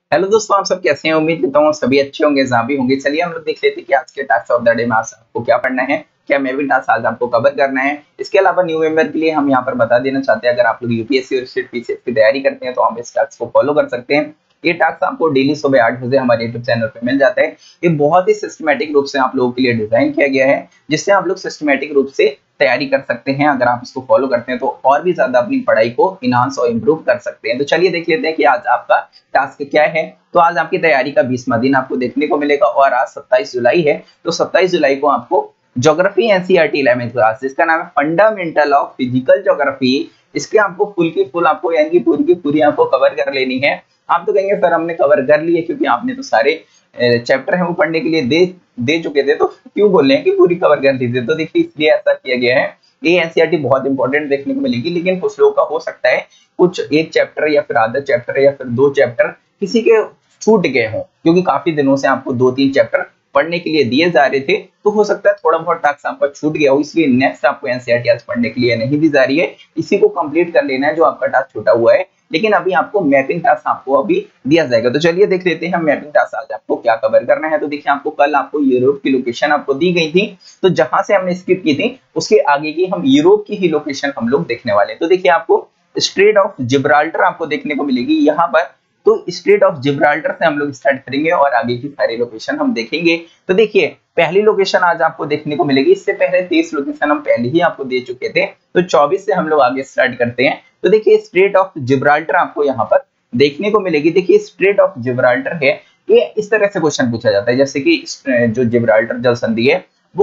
Hello दोस्तों, आप सब कैसे हैं। उम्मीद करता हूँ सभी अच्छे होंगे, जहाँ भी होंगे। चलिए हम लोग देख लेते हैं कि आज के टास्क ऑफ द डे में आज आपको क्या पढ़ना है, क्या मैं भी टास्क आज आपको कवर करना है। इसके अलावा न्यू मेंबर के लिए हम यहाँ पर बता देना चाहते हैं, अगर आप लोग यूपीएससी और स्टेट पीसीएस की तैयारी करते हैं तो हम इस टास्क को फॉलो कर सकते हैं। ये टास्क आपको डेली सुबह 8 बजे हमारे यूट्यूब चैनल पर मिल जाता है। ये बहुत ही सिस्टमेटिक रूप से आप लोगों के लिए डिजाइन किया गया है, जिससे आप लोग सिस्टमेटिक रूप से तैयारी कर सकते हैं। अगर आप इसको फॉलो करते हैं तो और भी ज्यादा अपनी पढ़ाई को इनहांस और इम्प्रूव कर सकते हैं। तो चलिए देख लेते हैं कि आज आपका टास्क क्या है। तो आज आपकी तैयारी का 20वां दिन आपको देखने को मिलेगा और आज 27 जुलाई है। तो 27 जुलाई को आपको ज्योग्राफी एनसीईआरटी 11th क्लास, जिसका नाम है फंडामेंटल ऑफ फिजिकल ज्योग्राफी, इसके आपको फुल की फुल आपको यानी कि पूरी की पूरी आपको कवर कर लेनी है। आप तो कहेंगे सर हमने कवर कर ली है, क्योंकि आपने तो सारे चैप्टर है वो पढ़ने के लिए दे चुके थे, तो क्यों बोल रहे हैं कि पूरी कवर कर लीजिए। तो देखिए इसलिए ऐसा किया गया है। ये एनसीईआरटी बहुत इंपॉर्टेंट देखने को मिलेगी, लेकिन कुछ लोगों का हो सकता है कुछ एक चैप्टर या फिर आधा चैप्टर या फिर 2 चैप्टर किसी के छूट गए हों, क्योंकि काफी दिनों से आपको 2-3 चैप्टर पढ़ने के लिए दिए जा रहे थे। तो हो सकता है थोड़ा बहुत टास्क आपका छूट गया हो, इसलिए नेक्स्ट आपको एनसीईआरटी आज पढ़ने के लिए नहीं दी जा रही है। इसी को कंप्लीट कर लेना है जो आपका टास्क छूटा हुआ है। लेकिन अभी आपको मैपिंग टास्क आपको अभी दिया जाएगा। तो चलिए देख लेते हैं हम मैपिंग टास्क आज आपको क्या कवर करना है। तो देखिए आपको कल आपको यूरोप की लोकेशन आपको दी गई थी, तो जहां से हमने स्किप की थी उसके आगे की हम यूरोप की ही लोकेशन हम लोग देखने वाले। तो देखिए आपको स्ट्रेट ऑफ जिब्राल्टर आपको देखने को मिलेगी यहाँ पर। तो स्ट्रेट ऑफ जिब्राल्टर से हम लोग स्टार्ट करेंगे और आगे की सारी लोकेशन हम देखेंगे। तो देखिए पहली लोकेशन आज आपको देखने को मिलेगी। इससे पहले 30 लोकेशन हम पहले ही आपको दे चुके थे, तो 24 से हम लोग आगे स्टार्ट करते हैं। तो देखिए स्ट्रेट ऑफ जिब्राल्टर आपको यहाँ पर देखने को मिलेगी। देखिए स्ट्रेट ऑफ जिब्राल्टर है, ये इस तरह से क्वेश्चन पूछा जाता है, जैसे कि जो जिब्राल्टर जल संधि है वो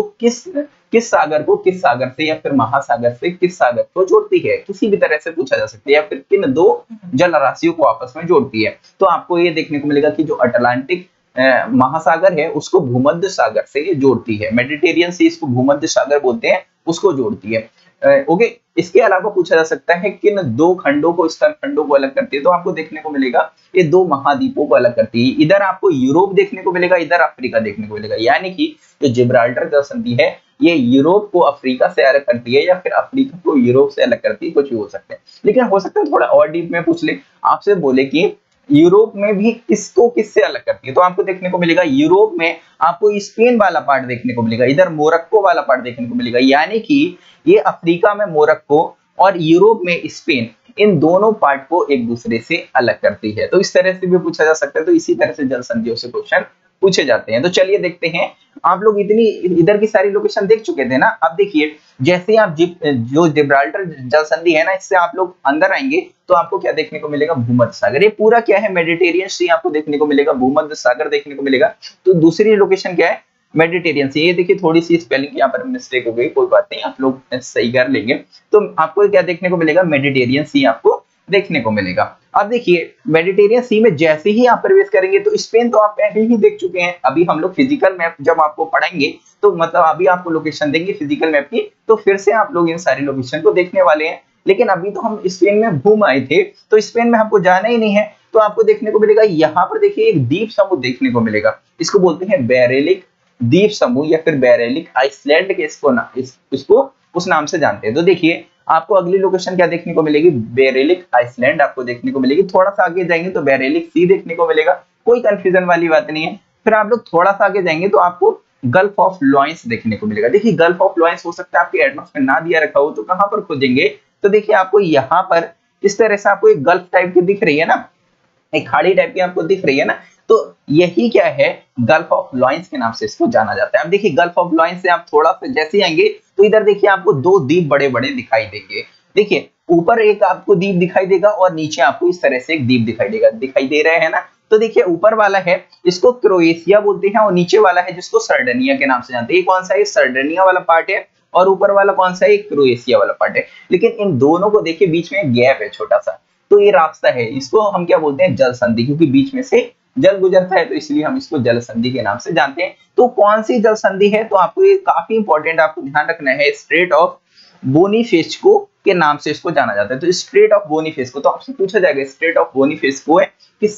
किस सागर को किस सागर से या फिर महासागर से किस सागर को जोड़ती है, किसी भी तरह से पूछा जा सकता है, या फिर किन 2 जल राशियों को आपस में जोड़ती है। तो आपको ये देखने को मिलेगा कि जो अटलांटिक महासागर है उसको भूमध्य सागर से जोड़ती है, मेडिटेरियन सी इसको भूमध्य सागर बोलते हैं, उसको जोड़ती है। ओके, इसके अलावा पूछा जा सकता है किन 2 खंडों को स्थल खंडों को अलग करती है। तो आपको देखने को मिलेगा ये 2 महाद्वीपों को अलग करती है। इधर आपको यूरोप देखने को मिलेगा, इधर अफ्रीका देखने को मिलेगा, यानी कि जो जिब्राल्टर जल संधि है ये यूरोप को अफ्रीका से अलग करती है या फिर अफ्रीका को यूरोप से अलग करती है, कुछ भी हो सकता है। लेकिन हो सकता है थोड़ा और डीप में पूछ ले, आपसे बोले कि यूरोप में भी किसको किससे अलग करती है। तो आपको देखने को मिलेगा यूरोप में आपको स्पेन वाला पार्ट देखने को मिलेगा, इधर मोरक्को वाला पार्ट देखने को मिलेगा, यानी कि ये अफ्रीका में मोरक्को और यूरोप में स्पेन, इन दोनों पार्ट को एक दूसरे से अलग करती है। तो इस तरह से भी पूछा जा सकता है। तो इसी तरह से जल संधियों से क्वेश्चन पूछे जाते हैं। तो चलिए देखते हैं, आप लोग इतनी इधर की सारी लोकेशन देख चुके थे ना। अब देखिए जैसे आप जो जिब्राल्टर जल संधि है ना, इससे आप लोग अंदर आएंगे तो आपको क्या देखने को मिलेगा, भूमध्य सागर। ये पूरा क्या है, मेडिटेरियन सी आपको देखने को मिलेगा, भूमध्य सागर देखने को मिलेगा। तो दूसरी लोकेशन क्या है, मेडिटेरियन सी। ये देखिए थोड़ी सी स्पेलिंग यहाँ पर मिस्टेक हो गई, कोई बात नहीं, आप लोग सही कर लेंगे। तो आपको क्या देखने को मिलेगा, मेडिटेरियन सी आपको देखने को मिलेगा। अब देखिए मेडिटेरियन सी में जैसे ही आप प्रवेश करेंगे तो स्पेन तो आप पहले ही देख चुके हैं। अभी हम लोग फिजिकल मैप जब आपको पढ़ाएंगे तो मतलब अभी आपको लोकेशन देंगे फिजिकल मैप की, तो फिर से आप लोग इन सारी लोकेशन को देखने वाले हैं। लेकिन अभी तो हम स्पेन में घूम आए थे, तो स्पेन में हमको जाना ही नहीं है। तो आपको देखने को मिलेगा यहाँ पर देखिए एक द्वीप समूह देखने को मिलेगा, इसको बोलते हैं बैरेलिक द्वीप समूह या फिर बैरेलिक आइसलैंड के इसको उस नाम से जानते हैं। तो देखिए आपको अगली लोकेशन क्या देखने को मिलेगी, बैरेलिक आइसलैंड आपको देखने को मिलेगी। थोड़ा सा आगे जाएंगे तो बैरेलिक सी देखने को मिलेगा, कोई कंफ्यूजन वाली बात नहीं है। फिर आप लोग थोड़ा सा आगे जाएंगे तो आपको गल्फ ऑफ लॉयंस देखने को मिलेगा। देखिए गल्फ ऑफ लॉयंस हो सकता है आपके एटमॉस में ना दिया रखा हो, तो कहां पर खोजेंगे। तो देखिए आपको यहाँ पर इस तरह से आपको एक गल्फ टाइप की दिख रही है ना, एक खाड़ी टाइप की आपको दिख रही है ना, तो यही क्या है, गल्फ ऑफ लॉयंस के नाम से इसको जाना जाता है। अब देखिए गल्फ ऑफ लॉयंस से आप थोड़ा सा जैसे आएंगे तो इधर देखिए आपको 2 द्वीप बड़े बड़े दिखाई देंगे। देखिए ऊपर एक आपको द्वीप दिखाई देगा और नीचे आपको इस तरह से एक द्वीप दिखाई दे रहे हैं ना। तो देखिए ऊपर वाला है इसको क्रोएशिया बोलते हैं, और नीचे वाला है जिसको सर्डेनिया के नाम से जानते हैं। ये कौन सा है, सर्डेनिया वाला पार्ट है, और ऊपर वाला कौन सा है, क्रोएशिया वाला पार्ट है। लेकिन इन दोनों को देखिए बीच में गैप है छोटा सा, तो ये रास्ता है, इसको हम क्या बोलते हैं, जल संधि, क्योंकि बीच में से जल गुजरता है, तो इसलिए हम इसको जल संधि के नाम से जानते हैं। तो कौन सी जल संधि है, तो आपको ये काफी इंपॉर्टेंट आपको ध्यान रखना है, स्ट्रेट ऑफ बोनीफेस्को के नाम से इसको जाना जाता है। तो स्ट्रेट ऑफ बोनीफेस्को, तो आपसे पूछा जाएगा स्ट्रेट ऑफ बोनीफेस्को है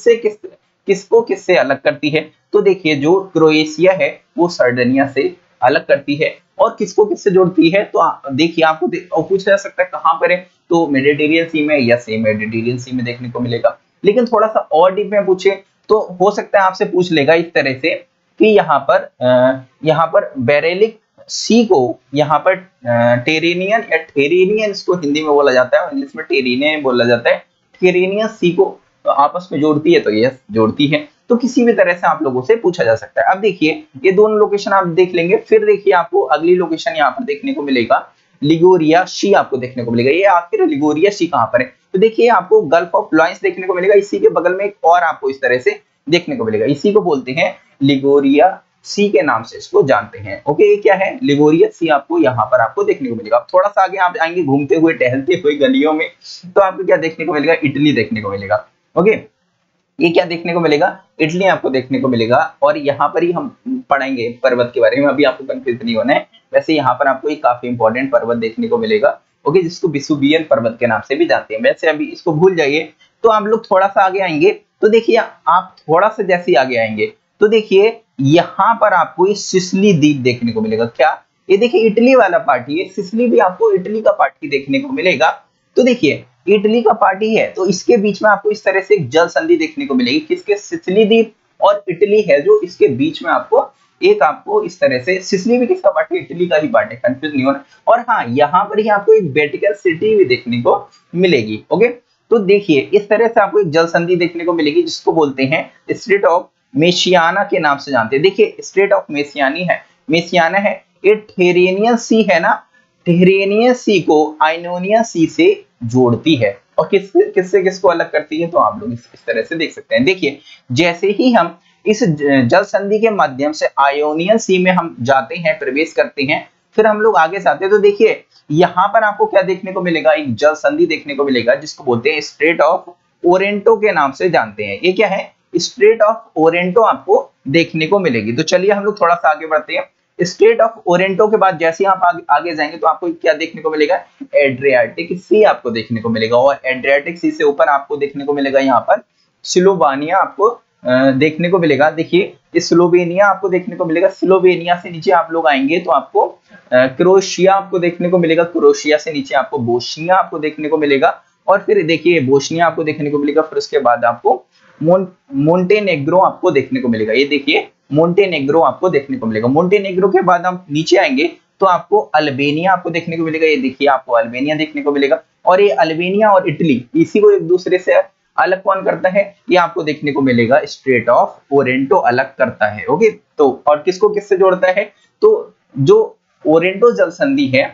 किसको किससे अलग करती है। तो देखिए जो क्रोएशिया है वो सर्डेनिया से अलग करती है, और किसको किससे जोड़ती है। तो देखिए आपको पूछा जा सकता है कहां पर है, तो मेडिटेरियन सी में, या सेम मेडिटेरियन सी में देखने को मिलेगा। लेकिन थोड़ा सा और डीप में पूछे तो हो सकता है आपसे पूछ लेगा इस तरह से कि यहाँ पर बेरेलिक सी को यहाँ पर टेरेनियन या टेरेनियन इसको हिंदी में बोला जाता है, इंग्लिश में टेरेनियन बोला जाता है, टेरेनियन सी को आपस में जोड़ती है, तो यस जोड़ती है। तो किसी भी तरह से आप लोगों से पूछा जा सकता है। अब देखिए ये दोनों लोकेशन आप देख लेंगे, फिर देखिए आपको अगली लोकेशन यहाँ पर देखने को मिलेगा लिगोरिया सी, आपको देखने को मिलेगा। ये आखिर लिगोरिया सी कहाँ पर है, तो देखिए आपको गल्फ ऑफ लॉयंस देखने को मिलेगा, इसी के बगल में एक और आपको इस तरह से देखने को मिलेगा, इसी को बोलते हैं लिगोरिया सी के नाम से इसको जानते हैं। ओके, ये क्या है, लिगोरिया सी आपको यहाँ पर आपको देखने को मिलेगा। अब थोड़ा सा आगे आप आएंगे घूमते हुए टहलते हुए गलियों में, तो आपको क्या देखने को मिलेगा, इटली देखने को मिलेगा। ओके, ये क्या देखने को मिलेगा, इटली आपको देखने को मिलेगा। और यहाँ पर ही हम पढ़ेंगे पर्वत के बारे में, अभी आपको कंफ्यूज नहीं होना है। वैसे यहाँ पर आपको एक काफी इंपॉर्टेंट पर्वत देखने को मिलेगा, ओके, जिसको वेसुवियन पर्वत के नाम से भी जानते हैं। वैसे अभी इसको भूल जाइए। तो आप लोग थोड़ा सा आगे आएंगे तो देखिए, आप थोड़ा सा जैसे आगे आएंगे तो देखिए यहाँ पर आपको ये सिसिली द्वीप देखने को मिलेगा। क्या, ये देखिए इटली वाला पार्ट, ये सिसिली भी आपको इटली का पार्ट ही देखने को मिलेगा। तो देखिए इटली का पार्टी है, तो इसके बीच में आपको इस तरह से एक जल संधि देखने को मिलेगी, किसके, सिसिली द्वीप और इटली है जो इसके बीच में आपको इस तरह से, सिसिली भी किसका पार्ट है, इटली का ही पार्ट है, कंफ्यूज नहीं होना। और हाँ, यहाँ पर ही आपको एक वेटिकन सिटी भी देखने को मिलेगी। ओके, तो देखिए इस तरह से आपको एक जल संधि देखने को मिलेगी, जिसको बोलते हैं स्ट्रेट ऑफ मेसियाना के नाम से जानते हैं। देखिए स्ट्रेट ऑफ मेसियाना है, ये टेरेनियन सी है ना, टेरेनियन सी को आयोनियन सी से जोड़ती है, और किससे किसको अलग करती है, तो आप लोग इस तरह से देख सकते हैं। देखिए जैसे ही हम इस जल संधि के माध्यम से आयोनियन सी में हम जाते हैं, प्रवेश करते हैं, फिर हम लोग आगे जाते हैं, तो देखिए यहाँ पर आपको क्या देखने को मिलेगा, एक जल संधि देखने को मिलेगा, जिसको बोलते हैं स्ट्रेट ऑफ ओरेंटो के नाम से जानते हैं। ये क्या है, स्ट्रेट ऑफ ओरेंटो आपको देखने को मिलेगी। तो चलिए हम लोग थोड़ा सा आगे बढ़ते हैं। स्ट्रेट ऑफ ओरेंटो के बाद जैसे आप आगे जाएंगे तो आपको क्या देखने को मिलेगा, एड्रियाटिक सी आपको देखने को मिलेगा, और एड्रियाटिक सी से ऊपर आपको देखने को मिलेगा यहाँ पर स्लोवानिया आपको देखने को मिलेगा। देखिए स्लोवेनिया आपको देखने को मिलेगा, स्लोवेनिया से नीचे आप लोग आएंगे तो आपको क्रोएशिया आपको देखने को मिलेगा, क्रोएशिया से नीचे आपको बोस्निया आपको देखने को मिलेगा, और फिर देखिए बोस्निया आपको देखने को मिलेगा, फिर उसके बाद आपको मोंटेनेग्रो आपको देखने को मिलेगा। ये देखिए मोंटेनेग्रो आपको देखने को मिलेगा। मोंटेनेग्रो के बाद हम नीचे आएंगे तो आपको अल्बेनिया आपको देखने को मिलेगा। ये देखिए आपको अल्बेनिया देखने को मिलेगा, और ये अल्बेनिया और इटली इसी को एक दूसरे से अलग कौन करता है, ये आपको देखने को मिलेगा स्ट्रेट ऑफ ओरेंटो अलग करता है। ओके, तो और किसको किससे जोड़ता है, तो जो ओरेंटो जल संधि है,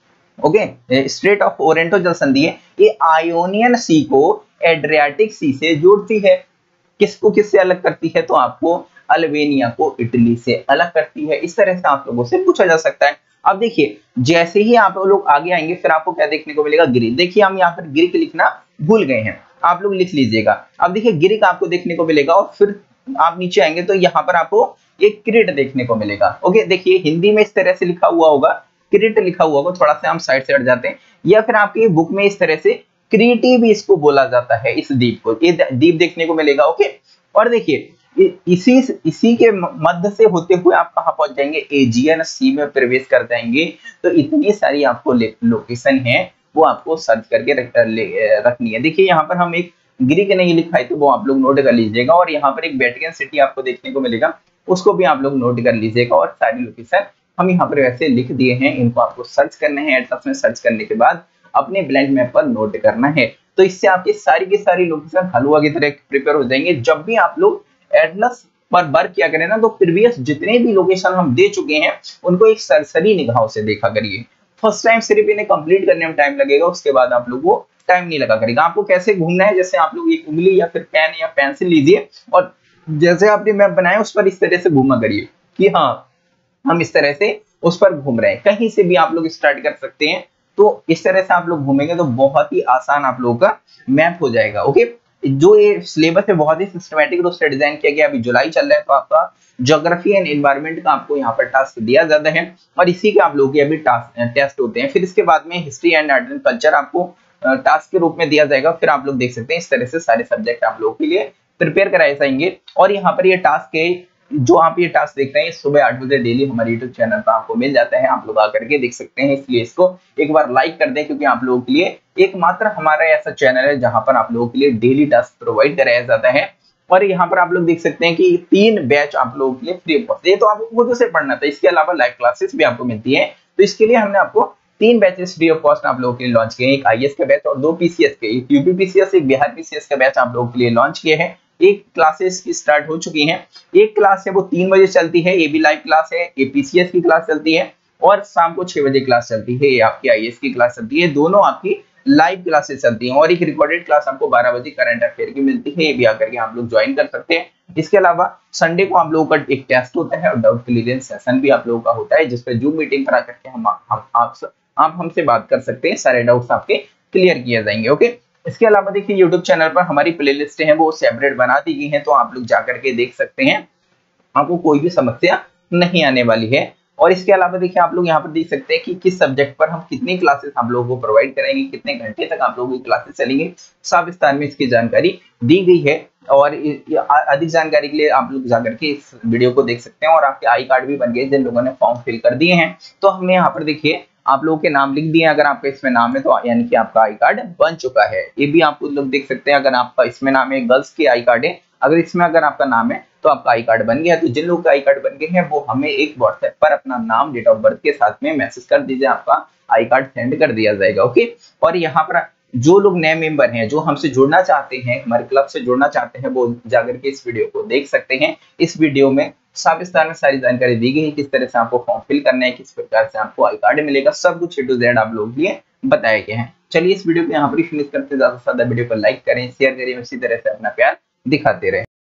ओके, स्ट्रेट ऑफ ओरेंटो जल संधि है, ये आयोनियन सी को एड्रियाटिक सी से जोड़ती है। किसको किससे अलग करती है, तो आपको अल्बेनिया को इटली से अलग करती है। इस तरह से आप लोगों से पूछा जा सकता है। अब देखिए जैसे ही आप लोग आगे आएंगे फिर आपको क्या देखने को मिलेगा, ग्रीक। देखिए हम यहाँ पर ग्रीक लिखना भूल गए हैं, आप लोग लिख लीजिएगा। अब देखिए ग्रीक आपको देखने को मिलेगा, और फिर आप नीचे आएंगे तो यहाँ पर आपको एक क्रीट देखने को मिलेगा। ओके, देखिए हिंदी में इस तरह से लिखा हुआ होगा, क्रीट लिखा हुआ होगा, थोड़ा सा हम साइड से हट जाते हैं, या फिर आपकी बुक में इस तरह से क्रीटी भी इसको बोला जाता है, इस द्वीप को, ये द्वीप देखने को मिलेगा। ओके, और देखिए इसी के मध्य से होते हुए आप कहां पहुंच जाएंगे, एजियन सी में प्रवेश कर जाएंगे। तो इतनी सारी आपको लोकेशन है वो आपको सर्च करके रखनी है। देखिए यहाँ पर हम एक ग्रीक नहीं लिखा है तो वो आप लोग नोट कर लीजिएगा, और यहाँ पर एक वेटिकन सिटी आपको देखने को मिलेगा, उसको भी आप लोग नोट कर लीजिएगा। और सारी लोकेशन हम यहाँ पर वैसे लिख दिए हैं, इनको आपको सर्च करना है, एटलस में सर्च करने के बाद अपने ब्लैंक मैप पर नोट करना है। तो इससे आपकी सारी की सारी लोकेशन हलवा की तरह प्रिपेयर हो जाएंगे। जब भी आप लोग एटलस पर वर्क किया करें ना, तो प्रीवियस जितने भी लोकेशन हम दे चुके हैं उनको एक सरसरी निगाहों से देखा करिए। फर्स्ट टाइम सिर्फ इन्हें कंप्लीट करने में टाइम लगेगा, उसके बाद आप लोग वो टाइम नहीं लगा करेगा। आपको कैसे घूमना है, जैसे आप लोग एक उंगली या फिर पेन या पेंसिल लीजिए, और जैसे आपने मैप बनाया उस पर इस तरह से घूमा करिए कि हाँ हम इस तरह से उस पर घूम रहे हैं। कहीं से भी आप लोग स्टार्ट कर सकते हैं, तो इस तरह से आप लोग घूमेंगे तो बहुत ही आसान आप लोगों का मैप हो जाएगा। ओके, जो ये सिलेबस है बहुत ही सिस्टमैटिक रूप से डिजाइन किया गया। अभी जुलाई चल रहा है, तो आपका ज्योग्राफी एंड एनवायरनमेंट का आपको यहाँ पर टास्क दिया जाता है, और इसी के आप लोगों के अभी टेस्ट होते हैं। फिर इसके बाद में history and art and culture आपको टास्क के रूप में दिया जाएगा। फिर आप लोग देख सकते हैं इस तरह से सारे सब्जेक्ट आप लोगों के लिए प्रिपेयर कराए जाएंगे। और यहाँ पर ये टास्क है, जो आप ये टास्क देख रहे हैं, सुबह 8 बजे डेली हमारे यूट्यूब चैनल पर आपको मिल जाता है, आप लोग आकर के देख सकते हैं। इसलिए इसको एक बार लाइक कर दें, क्योंकि आप लोगों के लिए एकमात्र हमारा ऐसा चैनल है जहां पर आप लोगों के लिए डेली टास्क प्रोवाइड कराया जाता है। और यहाँ पर आप लोग देख सकते हैं कि 3 बैच आप लोगों के लिए फ्री ऑफ कॉस्ट, ये तो आपको खुद से पढ़ना था। इसके अलावा लाइव क्लासेस भी आपको मिलती है, तो इसके लिए हमने आपको 3 बैचेस फ्री ऑफ कॉस्ट आप लोगों के लिए लॉन्च किए हैं, एक आईएएस का बैच और 2 पीसीएस के, एक यूपी पीसीएस एक बिहार पीसीएस का बैच आप लोगों के लिए लॉन्च किए हैं। एक क्लासेस की स्टार्ट हो चुकी हैं, एक क्लास है वो 3 बजे चलती है, ये भी लाइव क्लास है, ये पीसीएस की क्लास चलती है, और शाम को 6 बजे क्लास चलती है, ये आपकी आईएएस की क्लास चलती है, दोनों आपकी लाइव क्लासेस चलती हैं। और एक रिकॉर्डेड क्लास आपको 12 बजे करंट अफेयर की मिलती है, ये भी आकर के आप लोग ज्वाइन कर सकते हैं। इसके अलावा संडे को आप लोगों का एक टेस्ट होता है और डाउट क्लियरेंस सेशन भी आप लोगों का होता है, जिसपे जूम मीटिंग पर आकर के आप हमसे बात कर सकते हैं, सारे डाउट्स आपके क्लियर किए जाएंगे। ओके, इसके अलावा देखिए यूट्यूब चैनल पर हमारी प्लेलिस्ट है वो सेपरेट बना दी गई है, तो आप लोग जाकर के देख सकते हैं, आपको कोई भी समस्या नहीं आने वाली है। और इसके अलावा देखिए आप लोग यहाँ पर देख सकते हैं कि किस सब्जेक्ट पर हम कितनी क्लासेस आप लोगों को प्रोवाइड करेंगे, कितने घंटे तक आप लोगों की क्लासेस चलेंगे, सब विस्तार में इसकी जानकारी दी गई है। और अधिक जानकारी के लिए आप लोग जाकर के इस वीडियो को देख सकते हैं। और आपके आई कार्ड भी बन गए जिन लोगों ने फॉर्म फिल कर दिए हैं, तो हमने यहाँ पर देखिए आप लोगों के नाम लिख दिए, अगर आपका इसमें नाम है तो यानी कि आपका आई कार्ड बन चुका है। ये भी आप लोग देख सकते हैं, अगर आपका इसमें नाम है, गर्ल्स के आई कार्ड है, अगर इसमें अगर आपका नाम है तो आपका आई कार्ड बन गया। तो जिन लोगों का आई कार्ड बन गए हैं वो हमें एक व्हाट्सएप पर अपना नाम, डेट ऑफ बर्थ के साथ में मैसेज कर दीजिए, आपका आई कार्ड सेंड कर दिया जाएगा। ओके, और यहाँ पर जो लोग नए मेंबर हैं, जो हमसे जुड़ना चाहते हैं, हमारे क्लब से जुड़ना चाहते हैं, वो जाकर के इस वीडियो को देख सकते हैं। इस वीडियो में सविस्तार में सारी जानकारी दी गई है, किस तरह से आपको फॉर्म फिल करना है, किस प्रकार से आपको आई कार्ड मिलेगा, सब कुछ A to Z आप लोगों के लिए बताया गया है। चलिए इस वीडियो को यहाँ पर फिनिश करते, ज्यादा से ज्यादा वीडियो को लाइक करें, शेयर करें, इसी तरह से अपना प्यार दिखाते रहे।